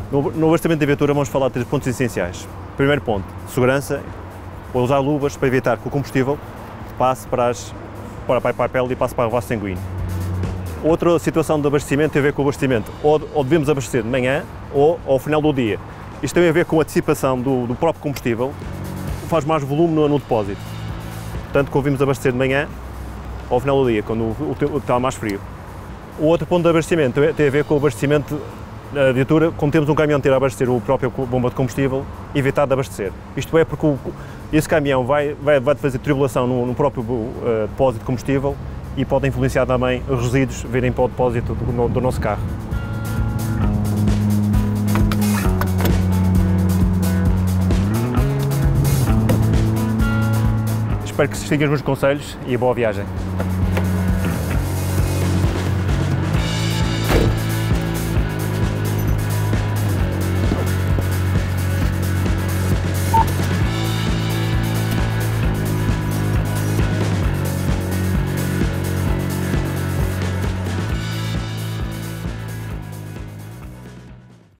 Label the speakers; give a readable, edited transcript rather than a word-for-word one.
Speaker 1: No abastecimento da viatura vamos falar de 3 pontos essenciais. Primeiro ponto, segurança, ou usar luvas para evitar que o combustível passe para a pele e passe para a vaso sanguíneo. Outra situação de abastecimento tem a ver com o abastecimento, ou devemos abastecer de manhã ou ao final do dia. Isto tem a ver com a antecipação do próprio combustível, faz mais volume no depósito. Portanto, convimos abastecer de manhã ou ao final do dia, quando o tempo está mais frio. O outro ponto de abastecimento tem a ver com o abastecimento da viatura, quando temos um caminhão inteiro a abastecer o próprio bomba de combustível, evitar de abastecer. Isto é porque esse caminhão vai fazer tribulação no próprio depósito de combustível e pode influenciar também os resíduos virem para o depósito do nosso carro. Espero que sigam os meus conselhos e boa viagem.